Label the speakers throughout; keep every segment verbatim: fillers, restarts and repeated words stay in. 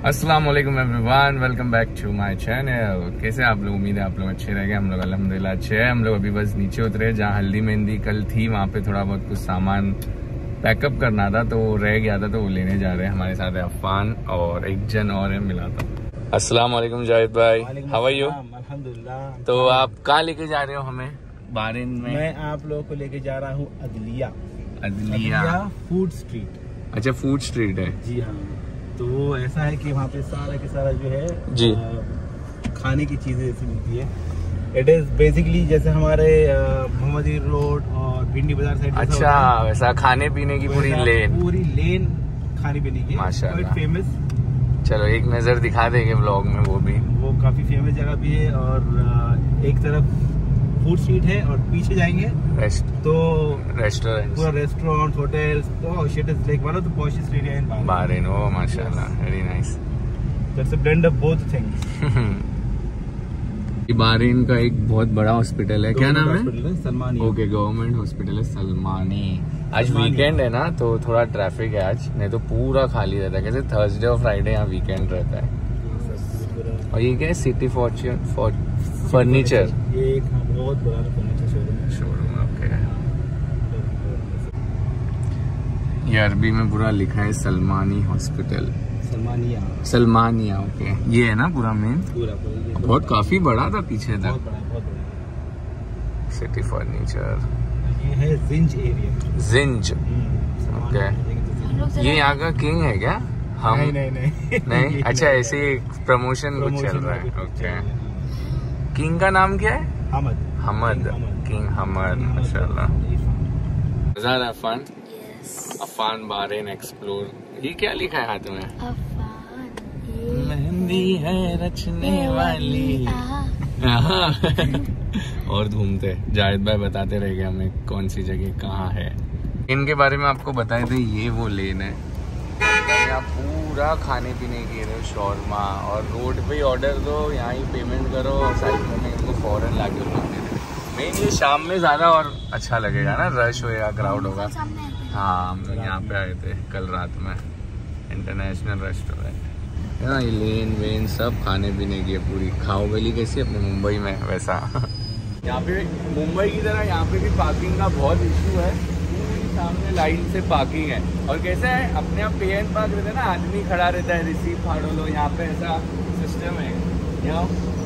Speaker 1: अस्सलाम वालेकुम everyone, welcome back to my channel. कैसे आप लोग? उम्मीद है आप लोग अच्छे रहेंगे। हम लोग अल्हम्दुलिल्लाह अच्छे हैं। हम लोग अभी बस नीचे उतरे, जहाँ हल्दी मेहंदी कल थी वहाँ पे थोड़ा बहुत कुछ सामान पैकअप करना था, तो वो रह गया था, तो वो लेने जा रहे हैं। हमारे साथ है अफान और एक जन और है, मिला था। अस्सलाम वालेकुम जाहिद भाई, हाउ आर यू?
Speaker 2: अल्हम्दुलिल्लाह।
Speaker 1: तो आप कहाँ लेके जा रहे हो हमें? बारिन में
Speaker 2: मैं आप लोगों को लेके जा रहा हूँ अदलिया
Speaker 1: अदलिया
Speaker 2: फूड स्ट्रीट।
Speaker 1: अच्छा, फूड स्ट्रीट है
Speaker 2: जी हाँ। तो वो ऐसा है कि वहाँ पे सारा के सारा जो है
Speaker 1: जी
Speaker 2: आ, खाने की चीजें ऐसी मिलती है। इट इज बेसिकली जैसे हमारे मोहम्मदी रोड और भिंडी बाजार साइड।
Speaker 1: अच्छा, वैसा खाने पीने की पूरी लेन
Speaker 2: पूरी लेन खाने पीने की
Speaker 1: माशाल्लाह
Speaker 2: फेमस।
Speaker 1: चलो एक नजर दिखा देंगे व्लॉग में, वो भी
Speaker 2: वो काफी फेमस जगह भी है। और एक तरफ फूड स्ट्रीट है और पीछे जाएंगे
Speaker 1: रेस्ट
Speaker 2: तो
Speaker 1: रेस्टोरेंट,
Speaker 2: पूरा restaurant, hotels. Oh shit, is like one of the poshest area in
Speaker 1: Bahrain. Oh माशाल्लाह, very nice.
Speaker 2: That's a blend of both things.
Speaker 1: Bahrain का एक बहुत बड़ा हॉस्पिटल है, क्या नाम है?
Speaker 2: सलमानी।
Speaker 1: ओके, गवर्नमेंट हॉस्पिटल है सलमानी। आज वीकेंड है ना, तो थोड़ा ट्रैफिक है आज, नहीं तो पूरा खाली रहता है। कैसे थर्सडे और फ्राइडे यहाँ वीकेंड रहता है। और ये क्या है? City fortune furniture.
Speaker 2: ये एक बहुत बड़ा फर्नीचर शोरूम है।
Speaker 1: Showroom okay. ये अरबी में पूरा लिखा है Salmani hospital,
Speaker 2: Salmaniya
Speaker 1: Salmaniya. Okay, ये है ना पूरा मेन?
Speaker 2: पूरा पूरा
Speaker 1: बहुत काफी बड़ा था पीछे तक।
Speaker 2: बहुत बड़ा बहुत बड़ा।
Speaker 1: सिटी फर्नीचर,
Speaker 2: ये है जिंज एरिया।
Speaker 1: जिंज ओके। ये यहाँ का किंग है क्या? हम
Speaker 2: नहीं नहीं नहीं,
Speaker 1: नहीं? अच्छा, ऐसे ही प्रमोशन कुछ चल रहा है। ओके, किंग का नाम क्या है?
Speaker 2: हमद।
Speaker 1: हमद, किंग हमद, माशाल्लाह। मज़ा अफान अफान बारिन एक्सप्लोर। ये क्या लिखा है हाथ में? मेहंदी है रचने वाली। और घूमते जाहिद भाई बताते रहेंगे हमें कौन सी जगह कहाँ है। इनके बारे में आपको बताए थे, ये वो लेन है, यहाँ पूरा खाने पीने की है, शौरमा। और रोड पे ही ऑर्डर दो, यहाँ ही पेमेंट करो, साइड में इनको फौरन लाके मेन ये शाम में ज़्यादा और अच्छा लगेगा ना, रश होएगा, क्राउड होगा। हाँ, हम यहाँ पे आए थे कल रात में, इंटरनेशनल रेस्टोरेंट है ना। ये लेन वेन सब खाने पीने की है पूरी। खाओ गली कैसी अपने मुंबई में वैसा। यहाँ पे मुंबई की तरह यहाँ पे भी पार्किंग का बहुत इशू है। सामने लाइन से पार्किंग है। और कैसा है, अपने आप पे एंड पार्क रहता है ना, आदमी खड़ा रहता है, रिसीव फाड़ो लो। यहाँ पे ऐसा सिस्टम है, यहाँ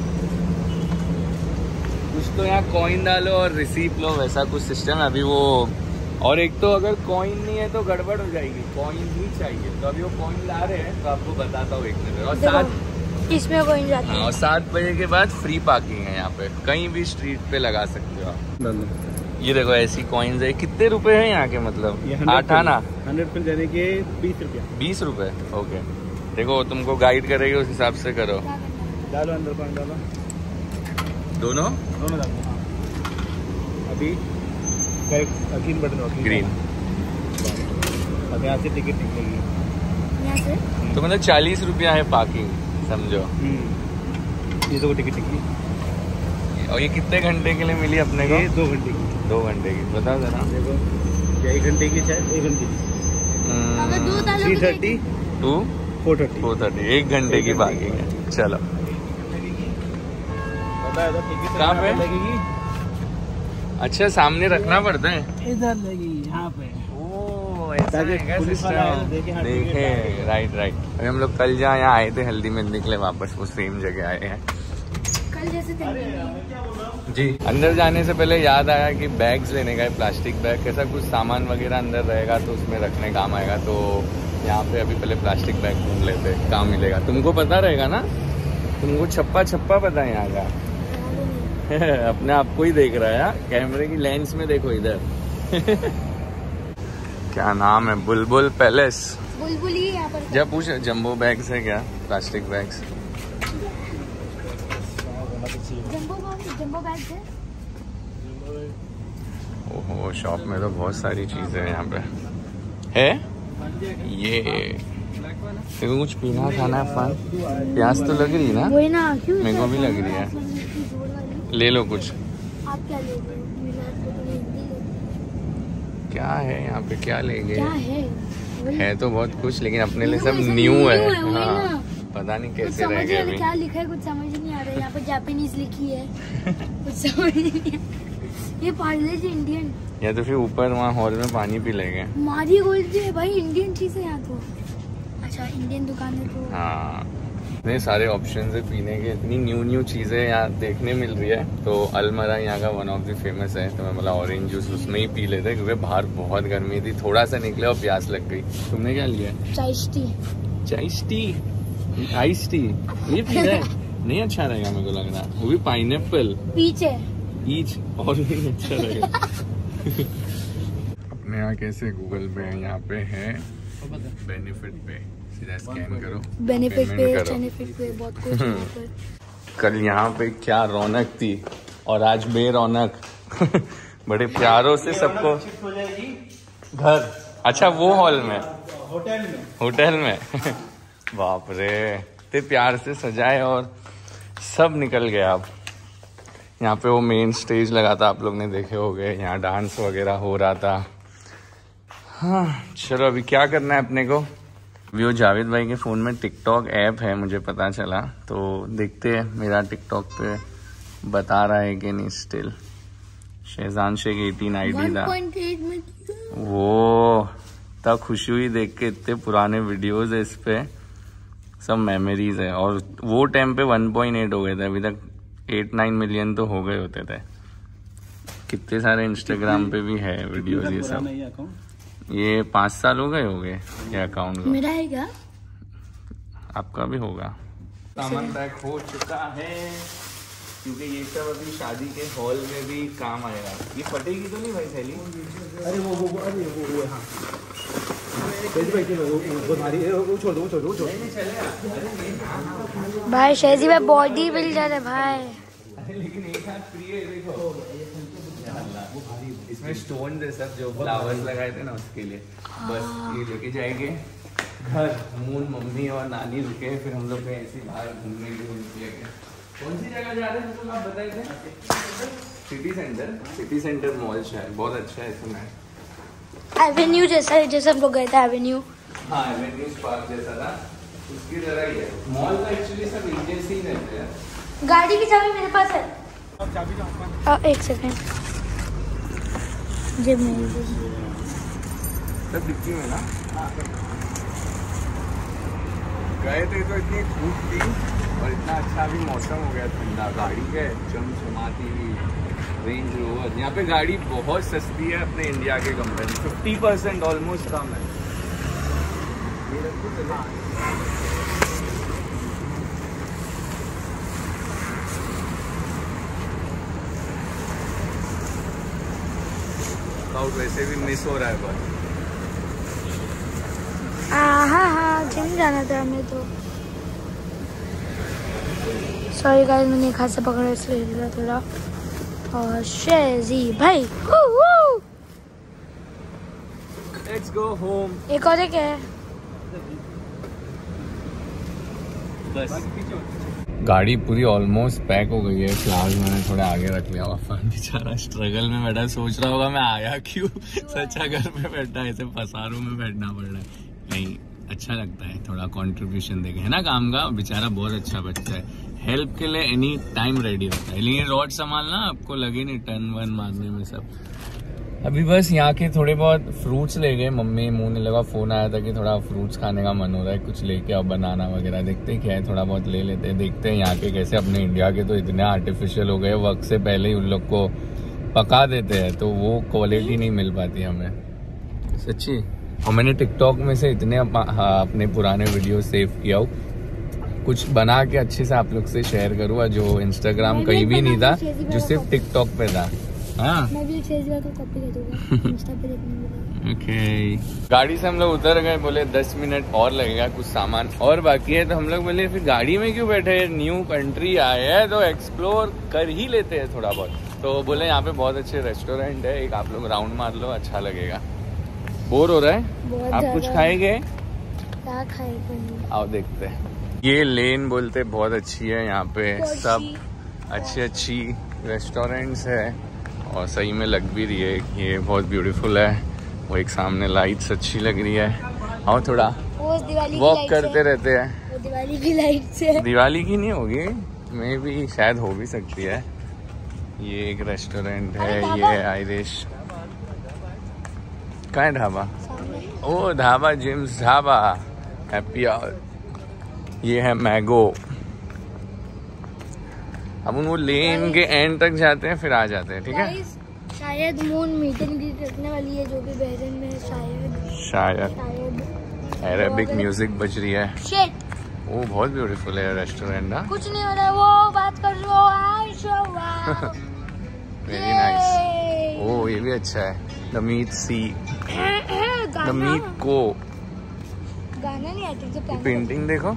Speaker 1: कुछ तो यहाँ कॉइन डालो और रिसीव लो, वैसा कुछ सिस्टम है अभी वो। और एक तो अगर कॉइन नहीं है तो गड़बड़ हो जाएगी, कॉइन ही चाहिए। तो अभी वो कॉइन ला रहे हैं, तो आपको बताता हूँ एक मिनट। और सात
Speaker 3: इसमें कॉइन जाता है।
Speaker 1: और सात बजे के बाद फ्री पार्किंग है यहाँ पे, कहीं भी स्ट्रीट पे लगा सकते हो आप। ये देखो ऐसी कॉइन्स है। कितने रुपए है यहाँ के? मतलब आठ आना
Speaker 2: हंड्रेड पे जाने के बीस रुपया।
Speaker 1: बीस रुपए ओके। देखो तुमको गाइड करेगी, उस हिसाब से करो।
Speaker 2: डालो अंदर, पानी डालो,
Speaker 1: दोनों
Speaker 2: दोनों डालो। हाँ, अभी ग्रीन बटन हो,
Speaker 1: ग्रीन।
Speaker 2: अब यहाँ से टिकट निकलेगी
Speaker 3: यहाँ से।
Speaker 1: तो मतलब चालीस रुपया है पार्किंग, समझो।
Speaker 2: ये दो टिकट निकली।
Speaker 1: और ये कितने घंटे के लिए मिली अपने को?
Speaker 2: ये दो घंटे की।
Speaker 1: दो घंटे की, बताओ जरा।
Speaker 2: देखो, एक घंटे की, शायद एक घंटे की।
Speaker 3: अगर दो डालो
Speaker 2: three thirty
Speaker 1: to
Speaker 2: four thirty
Speaker 1: four thirty एक घंटे की पार्किंग है। चलो, कहाँ पे
Speaker 2: लगेगी?
Speaker 1: अच्छा, सामने रखना पड़ता है,
Speaker 2: इधर लगी, यहाँ पे।
Speaker 1: ओह, ऐसा है क्या
Speaker 2: पुलिस वाला आया तो
Speaker 1: सिस्टम?
Speaker 2: देखे, हाँ,
Speaker 1: देखे,
Speaker 2: टिकट
Speaker 1: राइट राइट। अभी हम लोग कल जहाँ यहाँ आए थे हल्दी मेहंदी के लिए, वापस वो सेम जगह आए हैं।
Speaker 3: कल जैसे
Speaker 1: जी, अंदर जाने से पहले याद आया कि बैग्स लेने का है, प्लास्टिक बैग। कैसा कुछ सामान वगैरह अंदर रहेगा तो उसमें रखने काम आएगा। तो यहाँ पे अभी पहले प्लास्टिक बैग ढूंढ लेते, काम मिलेगा। तुमको पता रहेगा ना, तुमको छप्पा छप्पा पता है यहाँ का। अपने आप को ही देख रहा है, कैमरे की लेंस में देखो इधर। क्या नाम है? बुलबुल पैलेस।
Speaker 3: बुलबुल ही यहाँ पर।
Speaker 1: जब पूछ, जंबो बैग्स है क्या? Plastic bags,
Speaker 3: jumbo jumbo bag है।
Speaker 1: ओहो, शॉप में तो बहुत सारी चीजें हैं यहाँ पे है। ये देखो, कुछ पीना खाना है फन। प्यास तो लग रही है ना?
Speaker 3: वही ना, क्यों?
Speaker 1: मेरे को भी लग रही है। ले लो कुछ।
Speaker 3: आप क्या लोगे?
Speaker 1: क्या है यहाँ पे, क्या लेंगे?
Speaker 3: क्या है?
Speaker 1: है तो बहुत कुछ, लेकिन अपने लिए सब न्यू है। हाँ, पता नहीं
Speaker 3: कुछ
Speaker 1: कैसे
Speaker 3: समझ
Speaker 1: रह
Speaker 3: नहीं
Speaker 1: गए
Speaker 3: आ रहा
Speaker 1: अभी।
Speaker 3: क्या लिखा है, कुछ समझ नहीं आ रहा है। यहाँ पर जापानीज लिखी है कुछ समझ नहीं आ रहा। ये पार्ले जी इंडियन,
Speaker 1: या तो फिर ऊपर वहाँ हॉल में पानी पी लेंगे।
Speaker 3: मारी गोल्ड है भाई, इंडियन चीज है यहाँ तो। अच्छा इंडियन दुकान है तो।
Speaker 1: हाँ, इतने सारे ऑप्शन है पीने के, इतनी न्यू न्यू चीज़ें यहाँ देखने मिल रही है। तो अलमरा यहाँ का वन ऑफ द फेमस है, तो मैं बोला ऑरेंज जूस उसमें ही पी लेते क्योंकि बाहर बहुत गर्मी थी, थोड़ा सा निकले और प्यास लग गई। तुमने क्या लिया?
Speaker 3: चाय टी।
Speaker 1: चाय टी, आइस टी, ये पी रहा है? नहीं अच्छा रहेगा मेरे को लग रहा, वो भी पाइनएप्पल
Speaker 3: पीछे
Speaker 1: ईच, और नहीं अच्छा रहेगा। अपने यहाँ कैसे गूगल पे यहाँ पे है बेनिफिट पे, सीधा स्कैन करो,
Speaker 3: बेनिफिट पे,
Speaker 1: पेमेंट करो।
Speaker 3: बेनिफिट पे बहुत कुछ है यहाँ पर।
Speaker 1: कल यहाँ पे क्या रौनक थी और आज बेरौनक। बड़े प्यारों से सबको
Speaker 2: शिफ्ट हो जाएगी
Speaker 1: घर। अच्छा वो हॉल में,
Speaker 2: होटल में।
Speaker 1: होटल में। बाप रे, इतने प्यार से सजाए और सब निकल गया। अब यहाँ पे वो मेन स्टेज लगा था, आप लोग ने देखे होंगे, यहाँ डांस वगैरह हो रहा था। हाँ चलो अभी क्या करना है अपने को। वो जावेद भाई के फ़ोन में टिकटॉक ऐप है मुझे पता चला, तो देखते हैं मेरा टिकटॉक पे बता रहा है कि नहीं। Still Shahjan Sheikh eighteen ID था
Speaker 3: वन पॉइंट एट में
Speaker 1: वो, तब खुशी हुई देख के। इतने पुराने वीडियोस है इस पे, सब मेमोरीज है। और वो टाइम पे वन पॉइंट एट हो गए थे, अभी तक एट नाइन मिलियन तो हो गए होते थे। कितने सारे इंस्टाग्राम पे भी है वीडियोस ये सब। ये पाँच साल हो गए हो गए ये अकाउंट को।
Speaker 3: मेरा है क्या?
Speaker 1: आपका भी होगा। सामान पैक हो चुका है क्योंकि ये सब अभी शादी के हॉल में भी काम आएगा। ये फटेगी तो नहीं भाई थैली?
Speaker 2: अरे वो वो वो- अरे वो वो हाँ वो वो भारी है, वो छोड़ दो वो छोड़ दो वो छोड़ दो।
Speaker 3: भाई शहजी भाई बॉडी बिल्डर है भाई।
Speaker 1: अरे लेकिन एक हाथ फ्री है, देखो इसमें स्टोन है सब, जो फ्लावर्स लगाए थे ना उसके लिए। बस ये लेके जाएंगे घर। मून मम्मी और नानी रुके, फिर हम लोग ऐसे ही बाहर घूमने के लिए निकलेंगे। कौन सी जगह जा रहे हैं तो आप बताए थे? City centre, city centre mall शायद बहुत अच्छा है इसमें।
Speaker 3: एवेन्यू जैसा है, जैसे हम लोग गए थे एवेन्यू।
Speaker 1: हाँ एवेन्यू पार्क जैसा था, उसकी तरह ही है। मॉल तो एक्चुअली सब इंडियन से ही रहते हैं।
Speaker 3: गाड़ी की चाबी मेरे पास है। आ, एक सेकेंड जेब में
Speaker 1: सब डिक्की में ना गए थे तो इतनी धूप थी और इतना अच्छा भी मौसम हो गया ठंडा। गाड़ी है चमचमाती हुई रेंज रोवर। यहाँ पे गाड़ी बहुत सस्ती है अपने इंडिया के कंपेयर, फिफ्टी परसेंट ऑलमोस्ट कम है। वर्कआउट वैसे भी मिस हो रहा है बहुत।
Speaker 3: हाँ हाँ जिम जाना था हमें तो। सॉरी गाइस मैंने एक हाथ से पकड़ा इसलिए हिला थोड़ा। और शेजी भाई
Speaker 1: लेट्स गो होम।
Speaker 3: एक और एक है
Speaker 1: बस गाड़ी पूरी ऑलमोस्ट पैक हो गई है। फ्लावर्स मैंने थोड़ा आगे रख लिया। वफान बेचारा स्ट्रगल में बैठा, सोच रहा होगा मैं आया क्यों, सच्चा घर में बैठा है, ऐसे पसारों में बैठना पड़ रहा है। नहीं अच्छा लगता है थोड़ा कंट्रीब्यूशन देखे, है ना काम का। बेचारा बहुत अच्छा बच्चा है, हेल्प के लिए एनी टाइम रेडी रहता है। लेकिन रॉड संभालना आपको लगे नहीं टर्न वन मारने में सब। अभी बस यहाँ के थोड़े बहुत फ्रूट्स ले गए मम्मी। मुंह ने लगा, फोन आया था कि थोड़ा फ्रूट्स खाने का मन हो रहा है, कुछ लेके आओ, बनाना वगैरह। देखते क्या है, थोड़ा बहुत ले लेते हैं। देखते हैं यहाँ के कैसे। अपने इंडिया के तो इतने आर्टिफिशियल हो गए, वक्त से पहले ही उन लोग को पका देते हैं, तो वो क्वालिटी नहीं मिल पाती हमें सच्ची। और मैंने टिकटॉक में से इतने अपने पुराने वीडियो सेव किया हो, कुछ बना के अच्छे से आप लोग से शेयर करूँगा, जो इंस्टाग्राम कहीं भी नहीं था, जो सिर्फ टिकटॉक पे था। हाँ
Speaker 3: मैं भी शेजी भाई को कॉपी कर दूंगा इंस्टा पे देखने में।
Speaker 1: ओके गाड़ी से हम लोग उतर गए, बोले दस मिनट और लगेगा, कुछ सामान और बाकी है। तो हम लोग बोले फिर गाड़ी में क्यों बैठे, न्यू कंट्री आए हैं तो एक्सप्लोर कर ही लेते हैं थोड़ा बहुत। तो बोले यहाँ पे बहुत अच्छे रेस्टोरेंट है, एक आप लोग राउंड मार लो, अच्छा लगेगा। बोर हो रहा है, आप कुछ खाएंगे?
Speaker 3: क्या खाएंगे?
Speaker 1: आओ देखते हैं। ये लेन बोलते बहुत अच्छी है, यहाँ पे सब अच्छी अच्छी रेस्टोरेंट्स है और सही में लग भी रही है। ये बहुत ब्यूटीफुल है, वो एक सामने लाइट्स अच्छी लग रही है। और थोड़ा वॉक करते रहते हैं।
Speaker 3: दिवाली की लाइट से।
Speaker 1: दिवाली की नहीं होगी, मे भी शायद हो भी सकती है। ये एक रेस्टोरेंट है, ये है आयरिश। कहाँ है dhaba? Oh dhaba, Jim's dhaba, happy hour. ये है मैगो। अब उन वो लेन के एंड तक जाते हैं फिर आ जाते हैं, ठीक है।
Speaker 3: Guys, शायद मून मीट एंड ग्रीट रखने वाली है जो भी बहरीन में है, शायद
Speaker 1: शायद
Speaker 3: शायद
Speaker 1: अरेबिक म्यूजिक बज रही है।
Speaker 3: शिट,
Speaker 1: वो बहुत ब्यूटीफुल है रेस्टोरेंट ना।
Speaker 3: कुछ नहीं हो रहा है, वो बात कर रहे हो।
Speaker 1: Very nice. ओ ये भी अच्छा है, द मीट सी, द मीट को।
Speaker 3: गाना नहीं आती तो
Speaker 1: पेंटिंग देखो,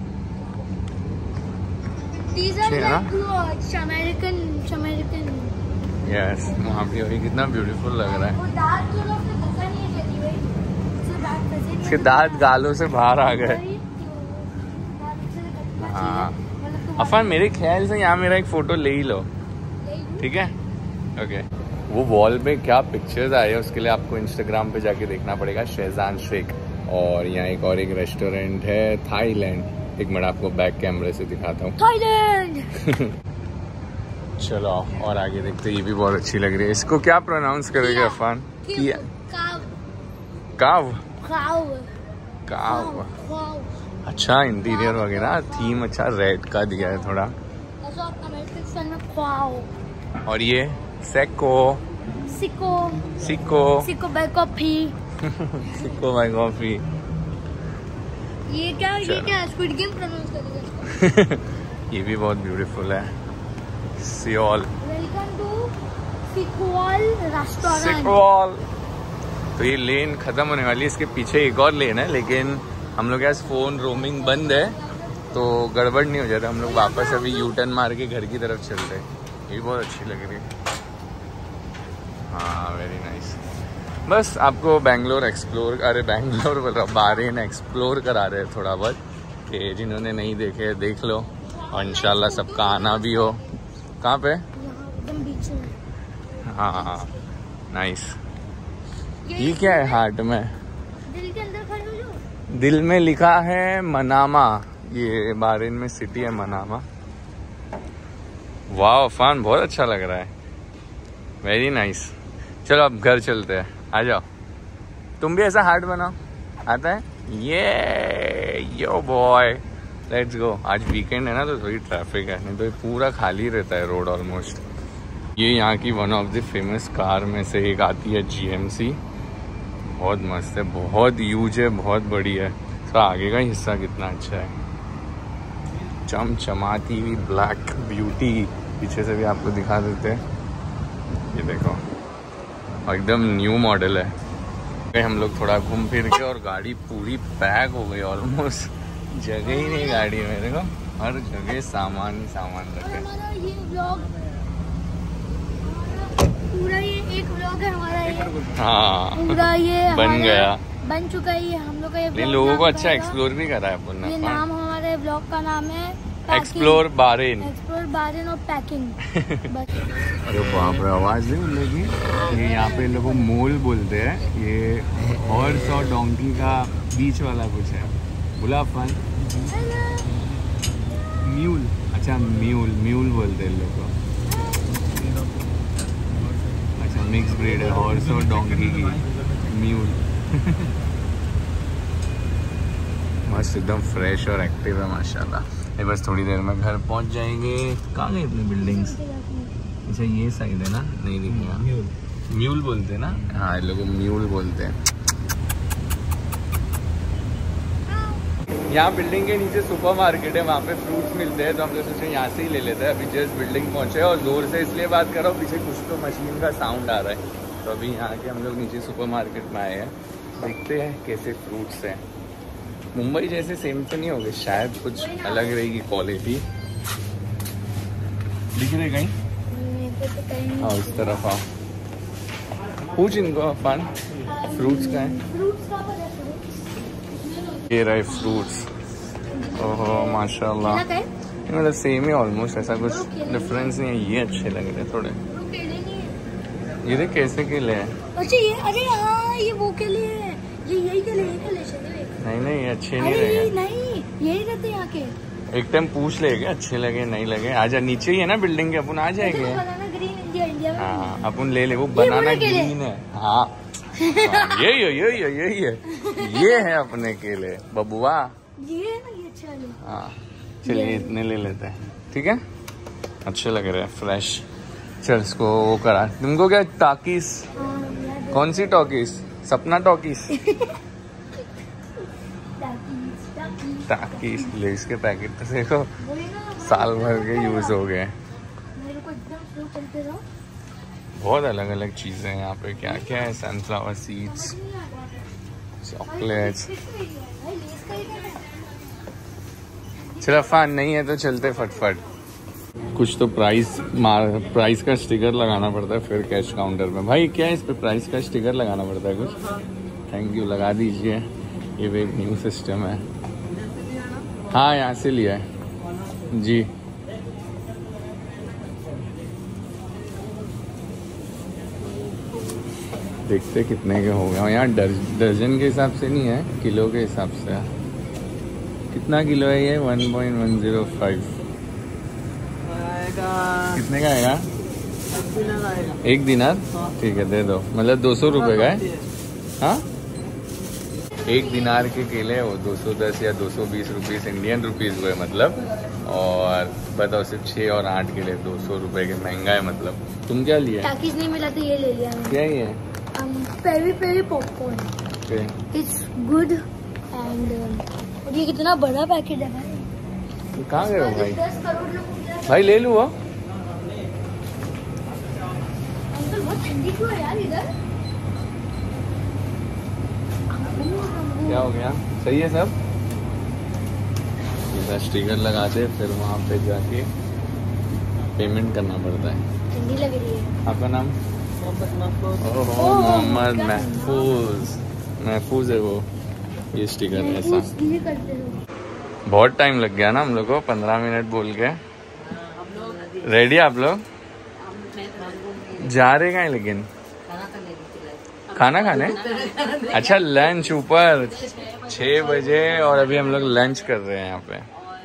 Speaker 3: These are like clothes, American, American.
Speaker 1: Yes, वहाँ पे वही कितना ब्यूटीफुल लग रहा है।
Speaker 3: वो दांत जो लोग ने धक्का नहीं है कहती भाई, उससे दांत फंसे नहीं।
Speaker 1: इसके दांत गालों से बाहर आ गए। हाँ अफान, मेरे ख्याल से यहाँ मेरा एक फोटो ले ही लो, ठीक है। ओके, वो वॉल पे क्या पिक्चर्स आए हैं उसके लिए आपको इंस्टाग्राम पे जाके देखना पड़ेगा, शहजान शेख। और यहाँ एक और एक रेस्टोरेंट है, थाईलैंड। एक मिनट आपको बैक कैमरे से दिखाता हूँ।
Speaker 3: थाईलैंड।
Speaker 1: चलो और आगे देखते, ये भी बहुत अच्छी लग रही है। इसको क्या प्रोनाउंस करेंगे अफान? किया,
Speaker 3: काव,
Speaker 1: काव,
Speaker 3: काव,
Speaker 1: काव।
Speaker 3: काव।
Speaker 1: अच्छा इंटीरियर वगैरह, थीम अच्छा रेड का दिया है थोड़ा।
Speaker 3: ऐसा अमेरिकन स्टाइल में काव।
Speaker 1: और ये Seko,
Speaker 3: Siko,
Speaker 1: Siko,
Speaker 3: Siko by coffee.
Speaker 1: Siko by coffee.
Speaker 3: ये क्या, ये क्या स्क्विड गेम प्रोनाउंस करेगा इसको?
Speaker 1: ये भी बहुत ब्यूटीफुल है, Seoul.
Speaker 3: Welcome to Sikol restaurant.
Speaker 1: Sikol. तो ये लेन खत्म होने वाली है, इसके पीछे एक और लेन है, लेकिन हम लोग यहाँ फोन रोमिंग बंद है तो गड़बड़ नहीं हो जाता। हम लोग वापस अभी यू टर्न मार के घर की तरफ चलते हैं। ये भी बहुत अच्छी लग रही है। हाँ वेरी नाइस। बस आपको बैंगलोर एक्सप्लोर, अरे बैंगलोर बोल रहा, बाहरीन एक्सप्लोर करा रहे हैं थोड़ा बहुत, कि जिन्होंने नहीं देखे देख लो, और इंशाल्लाह सबका आना भी हो। कहाँ पे?
Speaker 3: एकदम बीच में।
Speaker 1: हाँ नाइस। ये क्या है हार्ट में?
Speaker 3: दिल के अंदर खड़े हो जो।
Speaker 1: दिल में लिखा है मनामा। ये बाहरीन में सिटी है मनामा। वाह फन, बहुत अच्छा लग रहा है, वेरी नाइस। चलो अब घर चलते हैं, आ जाओ। तुम भी ऐसा हार्ट बनाओ, आता है? ये यो बॉय, लेट्स गो। आज वीकेंड है ना तो थोड़ी ट्रैफिक है, नहीं तो पूरा खाली रहता है रोड ऑलमोस्ट। ये यहाँ की one of the famous car में से एक आती है, जीएमसी। बहुत मस्त है, बहुत यूज है, बहुत बड़ी है। तो आगे का हिस्सा कितना अच्छा है, चमचमाती हुई ब्लैक ब्यूटी। पीछे से भी आपको दिखा देते हैं, ये देखो एकदम न्यू मॉडल है। हम लोग थोड़ा घूम फिर के, और गाड़ी पूरी पैक हो गई ऑलमोस्ट, जगह ही नहीं गाड़ी में। देखो हर जगह सामान ही सामान रखे।
Speaker 3: हमारा ये व्लॉग पूरा, ये एक व्लॉग है हमारा, ये
Speaker 1: हाँ
Speaker 3: पूरा ये
Speaker 1: बन गया,
Speaker 3: बन चुका है ये हम लोग का। ये
Speaker 1: लेकिन लोगों को अच्छा एक्सप्लोर भी करा है अपन ने।
Speaker 3: ये नाम हमारे ब्लॉग का नाम है
Speaker 1: एक्सप्लोर बाहरीन,
Speaker 3: एक्सप्लोर बाहरीन और पैकिंग।
Speaker 1: अरे बाप रे, आवाज नहीं मिलेगी। ये यहाँ पे लोगों मोल बोलते हैं, ये हॉर्स और डोंकी का बीच वाला कुछ है। बोला अपन म्यूल, अच्छा म्यूल, म्यूल बोलते हैं लोग। अच्छा मिक्स ब्रीड है हॉर्स और डोंकी की, म्यूल। मस्त एकदम फ्रेश और एक्टिव है माशाल्लाह। ये बस थोड़ी देर में घर पहुंच जाएंगे। कहाँ गए इतनी बिल्डिंग्स? अच्छा ये साइड है ना, नहीं दिखेगा। म्यूल, म्यूल बोलते हैं ना? हाँ लोग म्यूल बोलते हैं। यहाँ बिल्डिंग के नीचे सुपर मार्केट है, वहाँ पे फ्रूट्स मिलते हैं, तो हम लोग सोचे यहाँ से ही ले लेते हैं। अभी जस्ट बिल्डिंग पहुँचे, और जोर से इसलिए बात कर रहा हूँ, पीछे कुछ तो मशीन का साउंड आ रहा है। तो अभी यहाँ के हम लोग नीचे सुपर मार्केट में आए हैं, देखते हैं कैसे फ्रूट्स हैं। मुंबई जैसे सेम तो नहीं होंगे, शायद कुछ अलग रहेगी क्वालिटी। दिख रहे कहीं? हाँ उस तरफ आओ, पूछ इनको अफान फ्रूट्स का है। ये रहे फ्रूट्स। ओहो माशाल्लाह, मतलब सेम ही ऑलमोस्ट, ऐसा कुछ डिफरेंस नहीं है। ये अच्छे लग रहे थोड़े। ये देख कैसे केले हैं।
Speaker 3: अच्छा ये, अरे हाँ ये वो केले हैं, ये यही केले, यही केले।
Speaker 1: नहीं नहीं ये अच्छे नहीं
Speaker 3: अरे
Speaker 1: रहेंगे।
Speaker 3: नहीं, यही रहते यहाँ के।
Speaker 1: एक टाइम पूछ लेंगे अच्छे लगे नहीं लगे। आजा, नीचे ही है ना बिल्डिंग के, अपन आ जाएंगे।
Speaker 3: बनाना ग्रीन इंडिया इंडिया में।
Speaker 1: हाँ अपन ले ले, वो बनाना ग्रीन है। हाँ यही है यही है यही है, ये है अपने केले बबुआ।
Speaker 3: ये है ना, ये अच्छा है।
Speaker 1: हाँ चलिए इतने ले लेते हैं, ठीक है। अच्छे लग रहे हैं, फ्रेश। चल इसको वो करा। तुमको क्या टाकीस? कौन सी टॉकीस? सपना टॉकीस? टाकीस ले। इसके पैकेट तो देखो साल भर के यूज हो गए। बहुत अलग अलग चीजें हैं यहाँ पे। क्या क्या है? Sunflower seeds, chocolates. चलो फन नहीं है तो चलते फटफट। कुछ तो प्राइस प्राइस का स्टिकर लगाना पड़ता है फिर कैश काउंटर में। भाई क्या है इस पे प्राइस का स्टिकर लगाना पड़ता है कुछ? थैंक यू, लगा दीजिए। ये भी एक न्यू सिस्टम है। हाँ यहाँ से लिया है जी। देखते कितने के हो गए। यहाँ दर्जन के हिसाब से नहीं है, किलो के हिसाब से है। कितना किलो है ये? One point one zero five. कितने का आएगा? एक दिनार? ठीक है दे दो। मतलब दो सौ रुपये का है। हाँ एक दिनार के केले वो दो सौ दस या दो सौ बीस रुपीस इंडियन रुपीस हुए मतलब। और बताओ सिर्फ छः और आठ केले दो सौ रुपये के, महंगा है मतलब। तुम क्या लिया?
Speaker 3: टाकीज नहीं मिला तो ये ले लिया।
Speaker 1: क्या ये?
Speaker 3: Peri peri popcorn. It's good and ये कितना बड़ा पैकेट है भाई।
Speaker 1: कहाँ गए हो भाई?
Speaker 3: दस करोड़ लोगों के
Speaker 1: भाई ले लूँ।
Speaker 3: अंकल बहुत ठंडी क्यों है यार इधर?
Speaker 1: क्या हो गया? सही है सब? स्टिकर लगाते फिर वहाँ पे जाके पेमेंट करना पड़ता है।
Speaker 3: ठंडी लग रही है।
Speaker 1: आपका नाम? ओहो मोहम्मद महफूज। महफूज है वो। ये स्टिकर है ऐसा। बहुत टाइम लग गया ना हम लोग को, पंद्रह मिनट बोल के। रेडी आप लोग? जा रहे हैं लेकिन खाना खाने? अच्छा लंच ऊपर छः बजे और अभी हम लोग लंच कर रहे हैं यहाँ पे।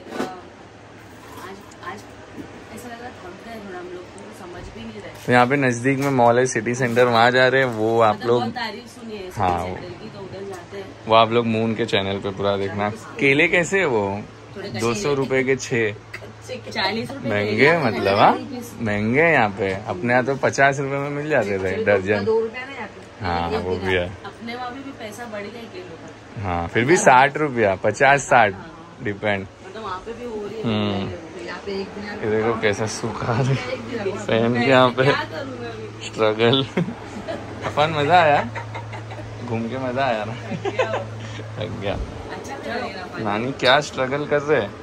Speaker 1: तो यहाँ पे नजदीक में मॉल है सिटी सेंटर, वहाँ जा रहे हैं। वो आप लोग हाँ वो आप लोग मून के चैनल पे पूरा देखना। केले कैसे है वो? दो सौ रुपए के छः। महंगे मतलब? हाँ महंगे यहाँ पे। अपने यहाँ तो पचास रुपए में मिल जाते थे दर्जन। हाँ वो भी है।
Speaker 4: अपने वहाँ भी पैसा बढ़ गया किलो का।
Speaker 1: हाँ फिर भी साठ रुपया, पचास साठ डिपेंड।
Speaker 4: मतलब वहाँ पे भी हो रही है।
Speaker 1: हम्म
Speaker 4: यहाँ पे एक दिन
Speaker 1: ये देखो कैसा सूखा रहे पहन के यहाँ पे स्ट्रगल। अपन मजा आया घूम के, मजा आया ना? लग गया। नानी क्या स्ट्रगल कर रहे हैं?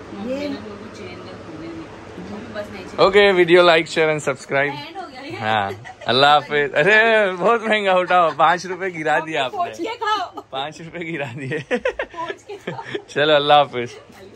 Speaker 1: Okay video like share and subscribe. हाँ अल्लाह हाफिज। अरे बहुत महंगा उठाओ, पाँच रुपए गिरा दिया आपने। पाँच रुपए गिरा दिए। चलो अल्लाह हाफिज।